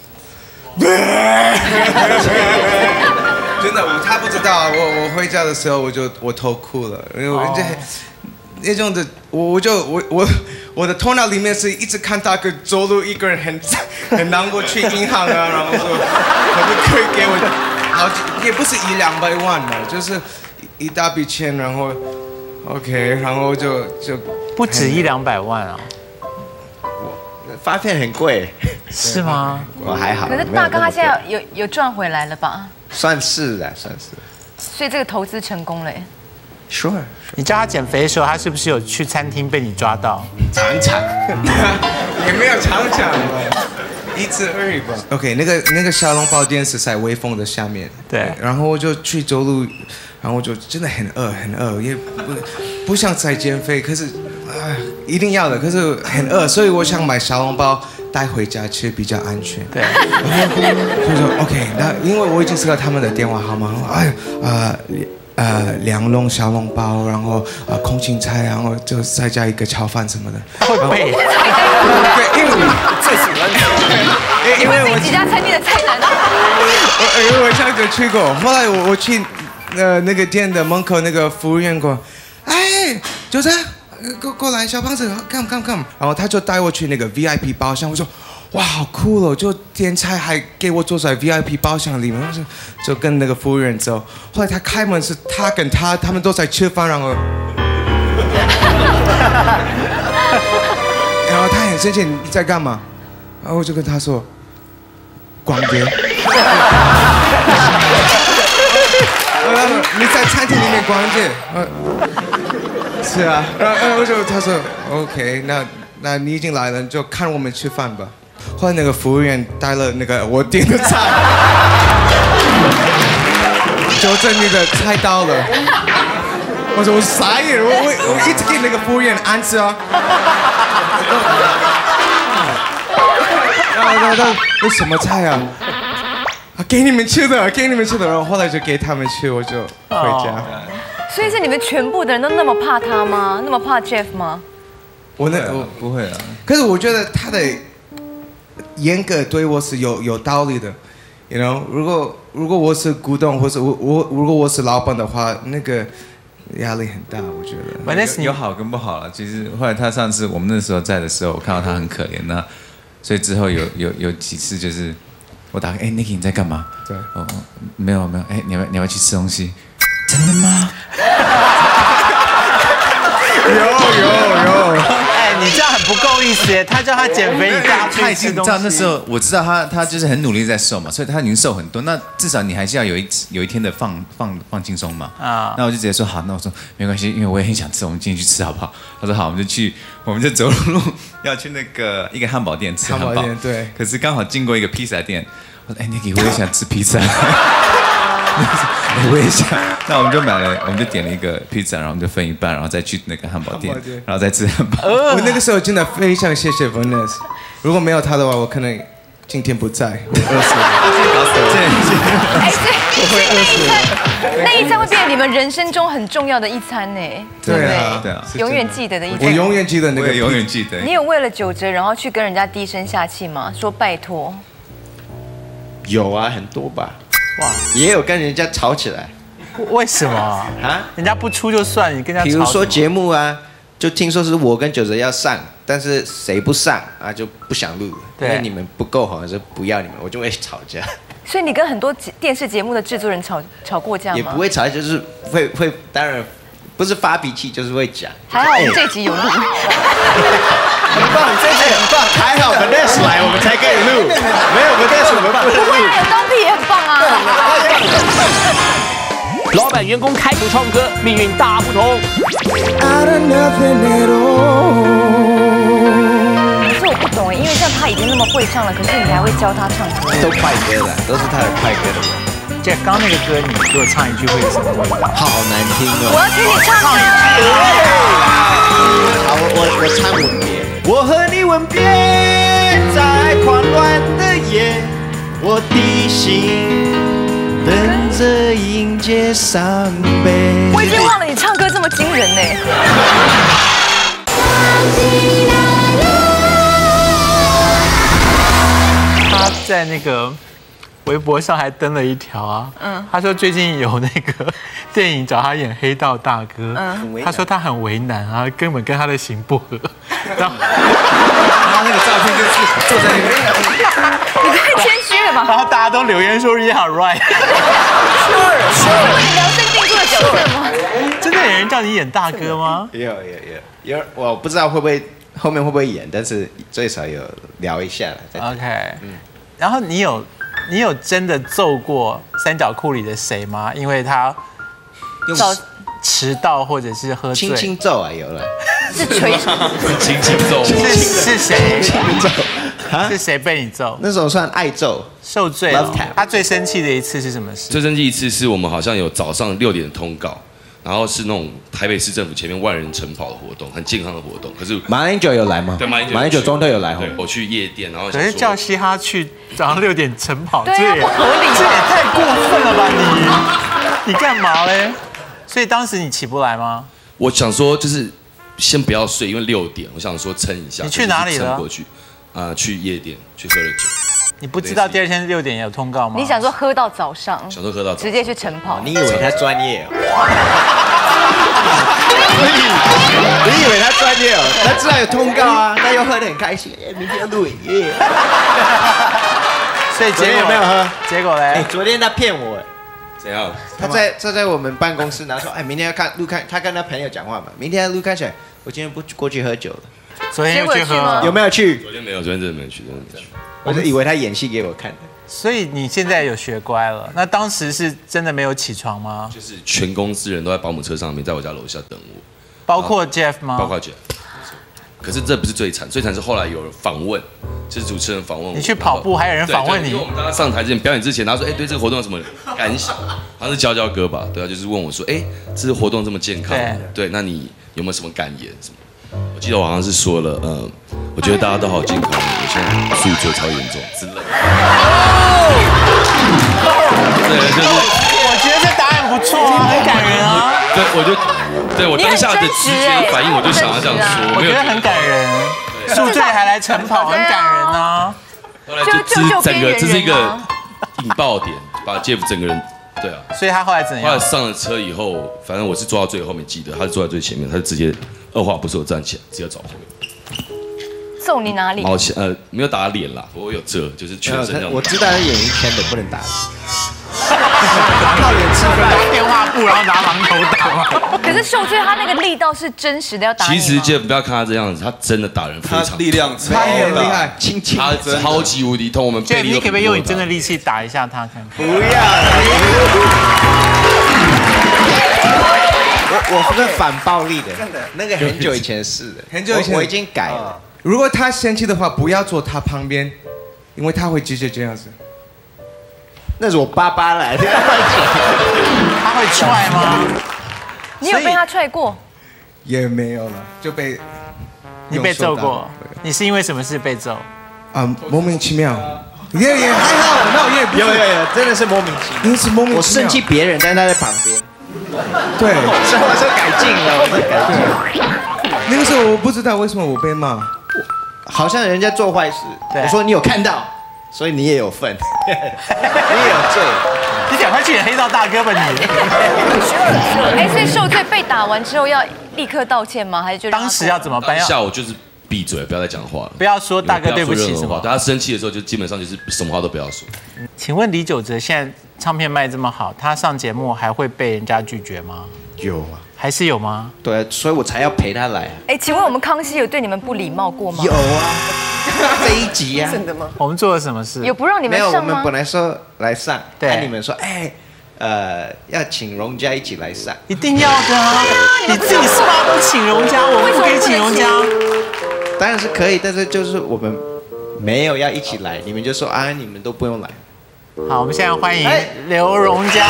Speaker 2: 真的他不知道，我回家的时候我偷哭了，因为我那种的，我的头脑里面是一直看大哥走路一个人很难过去银行啊，然后说可不可以给我也不是100-200万的，就是一大笔钱，然后 OK， 然后就
Speaker 1: 不止100-200万啊。
Speaker 10: 发片很贵，
Speaker 1: 是吗？
Speaker 10: 我还好。
Speaker 3: 可是大哥他现在有赚回来了吧？
Speaker 10: 算是的，算是。
Speaker 3: 所以这个投资成功了耶。
Speaker 10: Sure。
Speaker 1: 你叫他减肥的时候，他是不是有去餐厅被你抓到？
Speaker 10: 常
Speaker 2: 也没有常一次而已吧。OK， 那个小笼包店是在微风的下面。
Speaker 1: 对。
Speaker 2: 然后我就去走路，然后我就真的很饿，也不想再减肥，可是一定要的，可是很饿，所以我想买小笼包带回家吃比较安全。
Speaker 1: 对。
Speaker 2: 所以说 OK， 那因为我已经知道他们的电话号码，2笼小笼包，然后空心菜，然后就再加一个炒饭什么的。
Speaker 1: 会背。
Speaker 2: 对，因为我
Speaker 14: 最喜欢
Speaker 3: 因为我几家餐厅的菜单。
Speaker 2: 因为我上次去过，后来我去那个店的门口，那个服务员说，就是过来，小胖子 ，come， 然后他就带我去那个 VIP 包厢，我说，哇，好酷哦！就点菜还给我坐在 VIP 包厢里面，就跟那个服务员走。后来他开门是他跟他们都在吃饭，然后他很生气，你在干嘛？然后我就跟他说，逛街。你在餐厅里面逛街？是啊。然后他说 OK， 那你已经来了，就看我们吃饭吧。后来那个服务员带了那个我点的菜，纠正你的菜到了。我说我傻眼，我一直给那个服务员answer啊。然后那什么菜啊？给你们吃的。然后后来就给他们吃，我就回家。
Speaker 3: 所以是你们全部的人都那么怕他吗？那么怕 Jeff 吗？
Speaker 2: 我不会啊。可是我觉得他的严格对我是有道理的。You know， 如果我是股东，或是如果我是老板的话，那个压力很大，我觉得。
Speaker 11: 有好跟不好了。其实后来他上次我们那时候在的时候，我看到他很可怜，那所以之后有几次就是我打给Nicky 你在干嘛？
Speaker 2: 对，
Speaker 11: 哦没有，你要不要去吃东西？真的吗？
Speaker 2: 有。
Speaker 1: 你这样很不够意思耶，他叫他减肥，你带他去吃东西。
Speaker 11: 那时候我知道他就是很努力在瘦嘛，所以他已经瘦很多。那至少你还是要有一天的放轻松嘛。那我就直接说好，那我说没关系，因为我也很想吃，我们进去吃好不好？他说好，我们就走路要去那个一个汉堡店吃汉堡。汉堡店对。可是刚好经过一个披萨店，我说Nicky我也想吃披萨。我也想，那我们就点了一个披萨，然后我们就分一半，然后再去那个汉堡店，然后再吃汉堡。
Speaker 2: 我那个时候真的非常谢谢 Vanessa， 如果没有他的话，我可能今天不在，我饿死
Speaker 3: 了。那一餐会变成你们人生中很重要的一餐呢，对不对？永远记得的一餐。
Speaker 2: 我永远记得那个，
Speaker 11: 永远记得。
Speaker 3: 你有为了9折然后去跟人家低声下气吗？说拜托。
Speaker 10: 有啊，很多吧。哇，也有跟人家吵起来，
Speaker 1: 为什么啊？人家不出就算，你跟人家吵。比
Speaker 10: 如说节目啊，就听说是我跟9折要上，但是谁不上啊就不想录了，因为你们不够好，还是不要你们，我就会吵架。
Speaker 3: 所以你跟很多电视节目的制作人吵过架吗？
Speaker 10: 也不会吵，就是会，当然不是发脾气，就是会讲。
Speaker 3: 还好我们这集有录。
Speaker 10: 很棒，这集很棒，还好 Vanessa 来，我们才可以录。没有 Vanessa 我们不能录。
Speaker 3: 当地也很棒啊。
Speaker 9: 老板员工开口唱歌，命运大不同。
Speaker 3: 可是我不懂哎，因为像他已经那么会唱了，可是你还会教他唱歌？
Speaker 10: 都快歌了，都是他的快歌的。
Speaker 1: Jeff， 刚那个歌你给我唱一句会有什么味道？
Speaker 10: 好难听哦！
Speaker 3: 我要听你唱啊！
Speaker 10: 好，我唱吻别。我和你吻别在狂乱的夜，我的心等着迎接伤悲。
Speaker 3: 我已经忘了你唱歌这么惊人呢。
Speaker 1: 他在那个微博上还登了一条啊，他说最近有那个电影找他演黑道大哥，他说他很为难啊，根本跟他的型不合，然后那个照片就是坐在那边，
Speaker 3: 你太谦虚了吧？
Speaker 1: 然后大家都留言说 Yeah right，
Speaker 3: Sure， 你量身定做的角色吗？
Speaker 1: 真的有人叫你演大哥吗？
Speaker 10: 有，我不知道后面会不会演，但是最少有聊一下了。
Speaker 1: OK，然后你有真的揍过三角裤里的谁吗？因为他迟到或者是喝醉，
Speaker 10: 轻轻揍啊，有了，
Speaker 3: 是捶，
Speaker 12: 轻轻揍，
Speaker 1: 是谁？是谁被你揍？
Speaker 10: 那种算爱揍，
Speaker 1: 受罪了。他最生气的一次是什么事？
Speaker 12: 最生气一次是我们好像有早上6点的通告，然后是那种台北市政府前面万人晨跑的活动，很健康的活动。可是
Speaker 10: 马英九有来吗？
Speaker 12: 对，马英九中
Speaker 10: 都有来。
Speaker 12: 对，我去夜店，然后
Speaker 1: 可是叫嘻哈去早上6点晨跑，
Speaker 3: 对啊，不合理，
Speaker 1: 这也太过分了吧你干嘛嘞？所以当时你起不来吗？
Speaker 12: 我想说就是先不要睡，因为6点，我想说撑一下。
Speaker 1: 你去哪里了？
Speaker 12: 撑过去，去夜店去喝了酒。
Speaker 1: 你不知道第二天6点有通告吗？
Speaker 3: 你想说喝到早上？
Speaker 12: 想说喝到早上
Speaker 3: 直接去晨跑。
Speaker 10: 你以为他专业哦？你以为他专业哦？他知道有通告啊，他又喝得很开心，明天要录影耶。
Speaker 1: 所以结果有没有喝？结果嘞？
Speaker 10: 昨天他骗我。
Speaker 12: 怎样？
Speaker 10: 他在我们办公室，然后说，明天要录看，他跟他朋友讲话嘛，明天要录看起来，我今天不过去喝酒了。
Speaker 1: 昨天又去喝，
Speaker 10: 有没有去？
Speaker 12: 昨天没有，昨天真的没有去，
Speaker 10: 我就以为他演戏给我看的。
Speaker 1: 所以你现在有学乖了？那当时是真的没有起床吗？
Speaker 12: 就是全公司人都在保姆车上面，在我家楼下等我，
Speaker 1: 包括 Jeff 吗？
Speaker 12: 包括 Jeff。可是这不是最惨，最惨是后来有人访问，就是主持人访问我。
Speaker 1: 你去跑步，还有人访问你。
Speaker 12: 因为我们大家上台之前表演之前，他说：“对这个活动有什么感想？”好像是佼哥吧，对啊，就是问我说：“这个活动这么健康，对，那你有没有什么感言什么？”我记得我好像是说了，我觉得大家都好健康，我现在宿醉超严重之类的。对，就是。
Speaker 1: 我觉得这答案不错啊，很感人啊。
Speaker 12: 对，我当下的直觉反应，我就想要这样说。
Speaker 1: 我觉得很感人，宿醉还来晨跑，很感人啊。
Speaker 12: 后来这是一个引爆点，把 Jeff 整个人对啊，
Speaker 1: 所以他后来怎样？
Speaker 12: 后来上了车以后，反正我是坐到最后面，记得他是坐在最前面，他就直接二话不说站起来，直接找回我。
Speaker 3: 揍你哪里？
Speaker 12: 没有打脸啦，我有遮，就是全身这样。
Speaker 10: 我知道是演艺圈的，不能打人。
Speaker 1: 靠脸吃饭，拿电话布，然后拿榔头打嘛。
Speaker 3: 可是受罪他那个力道是真实的，要打你吗？
Speaker 12: 其实就不要看他这样子，他真的打人非常，
Speaker 8: 力量
Speaker 2: 他很厉害，
Speaker 10: 轻轻，
Speaker 12: 他超级无敌痛。我们
Speaker 1: 对，你可不可以用你真的力气打一下他看看？
Speaker 10: 不要。我是反暴力的，真的，那个很久以前是的，
Speaker 2: 很久以前
Speaker 10: 我已经改了。
Speaker 2: 如果他生气的话，不要坐他旁边，因为他会直接这样子。
Speaker 10: 那是我爸爸来的，
Speaker 1: 他会踹吗？
Speaker 3: 你有被他踹过？
Speaker 2: 也没有了，就被
Speaker 1: 你被揍过？你是因为什么事被揍？
Speaker 2: 莫名其妙。也还好，那我也不
Speaker 10: 有，真的是莫名其妙。
Speaker 2: 你是莫名其妙。
Speaker 10: 我生气别人，但是他在旁边。
Speaker 2: 对，
Speaker 10: 所以我是改进了，我是改进。
Speaker 2: 那个时候我不知道为什么我被骂，
Speaker 10: 好像人家做坏事，我说你有看到。所以你也有份，你也有罪，
Speaker 1: 你赶快去演黑道大哥吧你！
Speaker 3: 哎，所以受罪被打完之后要立刻道歉吗？还是就
Speaker 1: 当时要怎么办？
Speaker 12: 下午就是闭嘴，不要再讲话了，
Speaker 1: 不要说大哥对不起什么。
Speaker 12: 他生气的时候就基本上就是什么话都不要说。
Speaker 1: 请问李玖哲现在唱片卖这么好，他上节目还会被人家拒绝吗？
Speaker 10: 有啊，
Speaker 1: 还是有吗？
Speaker 10: 对，所以我才要陪他来。
Speaker 3: 哎，请问我们康熙有对你们不礼貌过吗？
Speaker 10: 有啊。这一集啊，
Speaker 3: 真的吗？
Speaker 1: 我们做了什么事？
Speaker 3: 有不让你们上吗？
Speaker 10: 没有，我们本来说来上，
Speaker 1: 对，
Speaker 10: 你们说，要请荣家一起来上，
Speaker 1: 一定要的啊！你自己是吗？不请荣家，我们不可以请荣家。
Speaker 10: 当然是可以，但是就是我们没有要一起来，你们就说啊，你们都不用来。
Speaker 1: 好，我们现在欢迎刘荣家。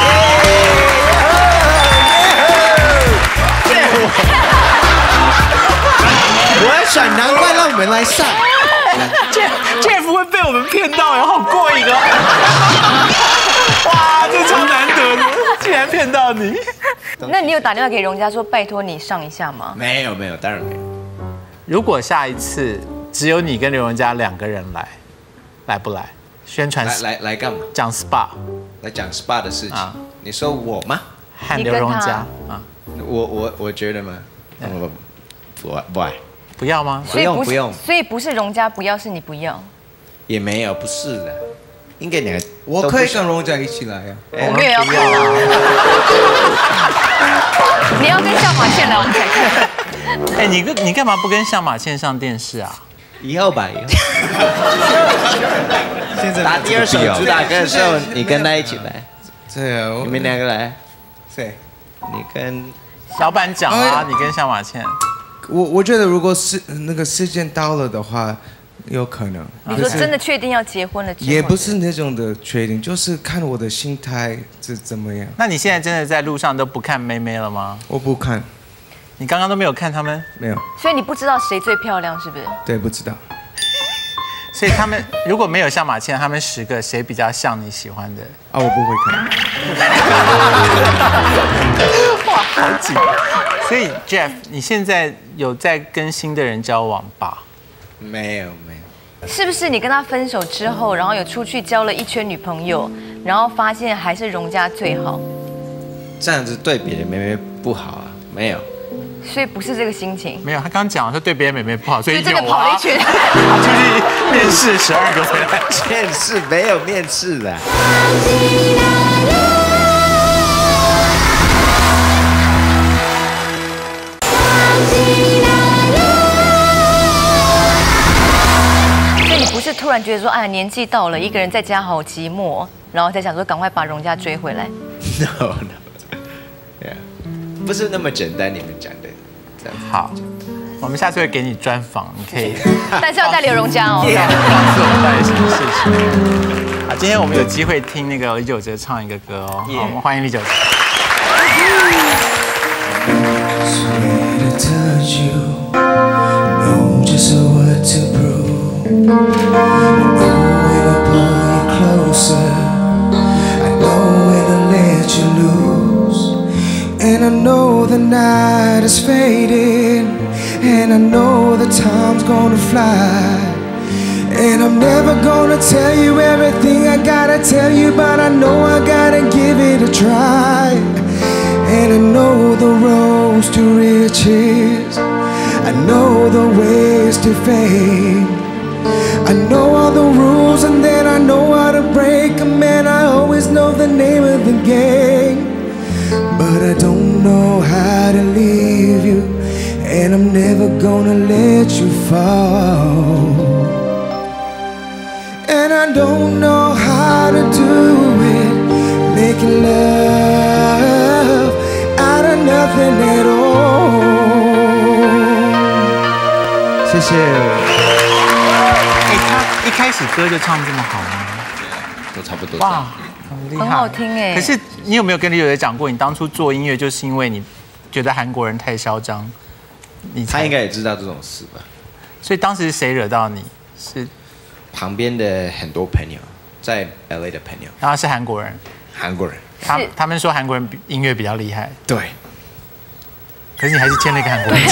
Speaker 10: 我要选，难怪让我们来上。
Speaker 1: Jeff 会被我们骗到哎，好过瘾哦！哇，这超难得的，竟然骗到你。
Speaker 3: 那你有打电话给荣家说拜托你上一下吗？
Speaker 10: 没有，当然没有。
Speaker 1: 如果下一次只有你跟刘荣家2个人来，来不来？宣传
Speaker 10: 来干嘛？
Speaker 1: 讲 SPA，
Speaker 10: 来讲 SPA 的事情。你说我吗？
Speaker 1: 和刘荣家啊？
Speaker 10: 我觉得吗？不爱。
Speaker 1: 不要吗？
Speaker 10: 不用。
Speaker 3: 所以不是荣家不要，是你不要。
Speaker 10: 也没有，不是的，应该2个。
Speaker 2: 我可以跟荣家一起来呀。
Speaker 3: 我们也要看啊。你要跟向马倩来，我们才看。
Speaker 1: 哎，你干嘛不跟向马倩上电视啊？
Speaker 10: 以后吧，以后。现在打第2首主打歌的时候，你跟他一起来。
Speaker 2: 对啊，
Speaker 10: 你们2个来。
Speaker 2: 谁？
Speaker 10: 你跟
Speaker 1: 老板讲啊，你跟向马倩。
Speaker 2: 我觉得如果是那个时间到了的话，有可能。
Speaker 3: 你说真的确定要结婚了？
Speaker 2: 也不是那种的确定，就是看我的心态是怎么样。
Speaker 1: 那你现在真的在路上都不看妹妹了吗？
Speaker 2: 我不看。
Speaker 1: 你刚刚都没有看他们？
Speaker 2: 没有。
Speaker 3: 所以你不知道谁最漂亮，是不是？
Speaker 2: 对，不知道。
Speaker 1: 所以他们如果没有向马倩，他们10个谁比较像你喜欢的？
Speaker 2: 啊，我不会看。
Speaker 1: 哇，好紧。所以 Jeff， 你现在有在跟新的人交往吧？
Speaker 10: 没有。
Speaker 3: 是不是你跟他分手之后，然后有出去交了一圈女朋友，然后发现还是荣家最好？
Speaker 10: 这样子对别的妹妹不好啊？没有。
Speaker 3: 所以不是这个心情。
Speaker 1: 没有，他刚讲说对别的妹妹不好，所以
Speaker 3: 真的跑了一圈。
Speaker 1: 他出去面试12个回来。
Speaker 10: 面试没有面试的。
Speaker 3: 所以你不是突然觉得说，哎，年纪到了，一个人在家好寂寞，然后再想说赶快把荣家追回来。
Speaker 10: No， 不是那么简单，你们讲的。
Speaker 1: 好，我们下次会给你专访，你可以。
Speaker 3: 但是要带刘荣家哦。
Speaker 1: 告诉我们到底什么事情。啊，今天我们有机会听那个李玖哲唱一个歌哦。好，我们欢迎李玖哲。
Speaker 15: And I know the night is fading, and I know the time's gonna fly. And I'm never gonna tell you everything I gotta tell you, but I know I gotta give it a try. to fade. I know all the rules and then I know how to break them, and I always know the name of the game. But I don't know how to leave you, and I'm never gonna let you fall. And I don't know how to do it, making love out of nothing at all. 谢谢。
Speaker 1: 他一开始歌就唱这么好吗？
Speaker 12: 都差不多。
Speaker 1: 哇，很厉害，
Speaker 3: 很好听哎。
Speaker 1: 可是你有没有跟李友杰讲过，你当初做音乐就是因为你觉得韩国人太嚣张？
Speaker 10: 他应该也知道这种事吧？
Speaker 1: 所以当时谁惹到你？是
Speaker 10: 旁边的很多朋友，在 LA 的朋友，
Speaker 1: 然后是韩国人。
Speaker 10: 韩国人，
Speaker 1: 他们说韩国人音乐比较厉害。
Speaker 10: 对。
Speaker 1: 可是你还是签了一个韩国人。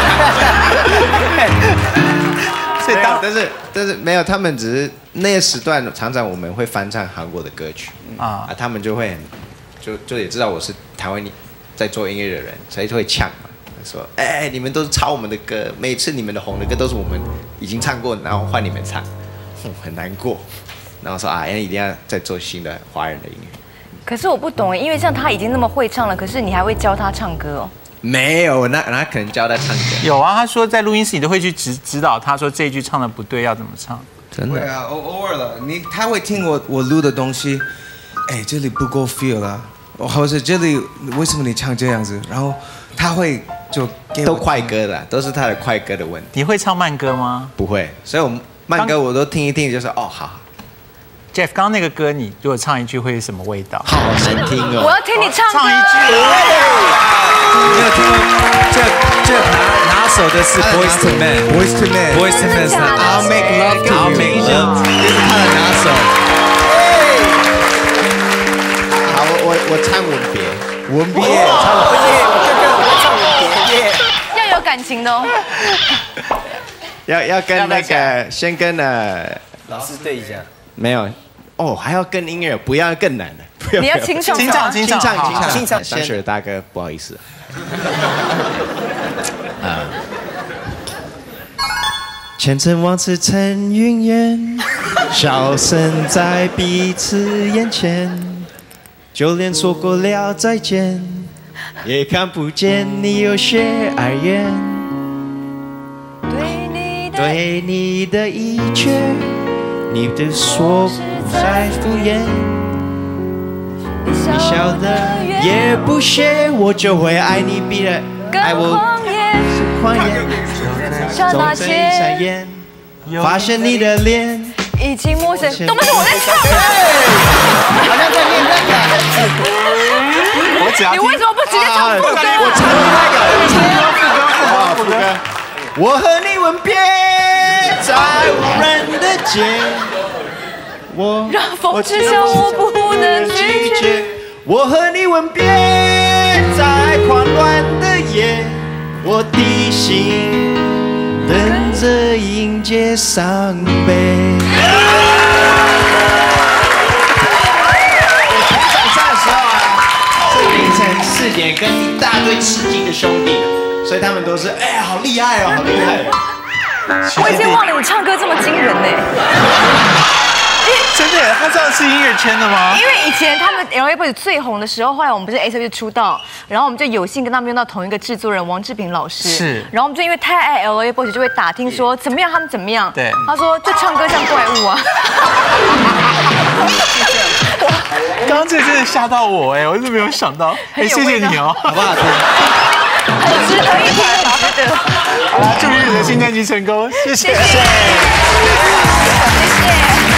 Speaker 10: 所以但是没有，他们只是那个时段常常我们会翻唱韩国的歌曲啊，他们就会就也知道我是台湾在做音乐的人，所以就会呛嘛，说哎你们都是抄我们的歌，每次你们的红的歌都是我们已经唱过，然后换你们唱，很难过。然后说啊，一定要再做新的华人的音乐。
Speaker 3: 可是我不懂，因为像他已经那么会唱了，可是你还会教他唱歌哦？
Speaker 10: 没有，那可能教他唱歌。
Speaker 1: 有啊，他说在录音室你都会去指导他说这一句唱的不对要怎么唱。
Speaker 10: 真的？
Speaker 2: 对啊，偶尔了，他会听我录的东西，哎，这里不够 feel 啦，或者这里为什么你唱这样子？然后他会就
Speaker 10: 都快歌的，都是他的快歌的问题。
Speaker 1: 你会唱慢歌吗？
Speaker 10: 不会，所以我慢歌我都听一听，就说哦好。
Speaker 1: Jeff， 刚刚那个歌你如果唱一句会是什么味道？
Speaker 10: 好难听哦！
Speaker 3: 我要听你唱歌。
Speaker 1: 唱一句。
Speaker 11: 你有听过这拿手的是 Boyz II Men，Boyz II Men，Boyz II Men 是
Speaker 10: I'll make love to you， 这是他的拿手。好，我唱吻别，吻别，唱吻
Speaker 3: 别，要有感情的哦。
Speaker 10: 要跟那个先跟
Speaker 14: 老师对一下。
Speaker 10: 没有哦，还要跟音乐，不要更难的。
Speaker 3: 你要清唱，
Speaker 10: 清唱。当时的大哥，不好意思。前尘往事成云烟，消散在彼此眼前，就连说过了再见，也看不见你有些哀怨。对你的一切。你的说不再敷衍，你笑的也不屑，我就会爱你，比了爱我是狂野，总在一闪眼，发现你的脸
Speaker 3: 已经陌生，都不是我在唱，
Speaker 14: 好像在练那个。
Speaker 3: 你为什么不直接唱副歌？
Speaker 10: 我唱副歌，我和你吻别。在无人的街，
Speaker 3: 让风痴笑，我不能拒绝。
Speaker 10: 我和你吻别在狂乱的夜，我的心等着迎接伤悲。早上的时候啊，是凌晨4点，跟一大堆吃惊的兄弟，所以他们都是哎，好厉害哦，好厉害哦。
Speaker 3: 我已经忘了你唱歌这么惊人呢。
Speaker 1: 真的，他这样是音乐圈的吗？
Speaker 3: 因为以前他们 LA Boyz 最红的时候，后来我们不是 ASAP 出道，然后我们就有幸跟他们用到同一个制作人王志平老师。
Speaker 1: 是。
Speaker 3: 然后我们就因为太爱 LA Boyz 就会打听说怎么样，他们怎么样。
Speaker 1: 对。
Speaker 3: 他说就唱歌像怪物啊。
Speaker 1: 刚刚这真的吓到我哎，我真的没有想到。哎，谢谢你哦，好不好听？
Speaker 3: 很值得一听，值得。
Speaker 1: 好了，祝你的新专辑成功，谢谢。
Speaker 3: 谢谢。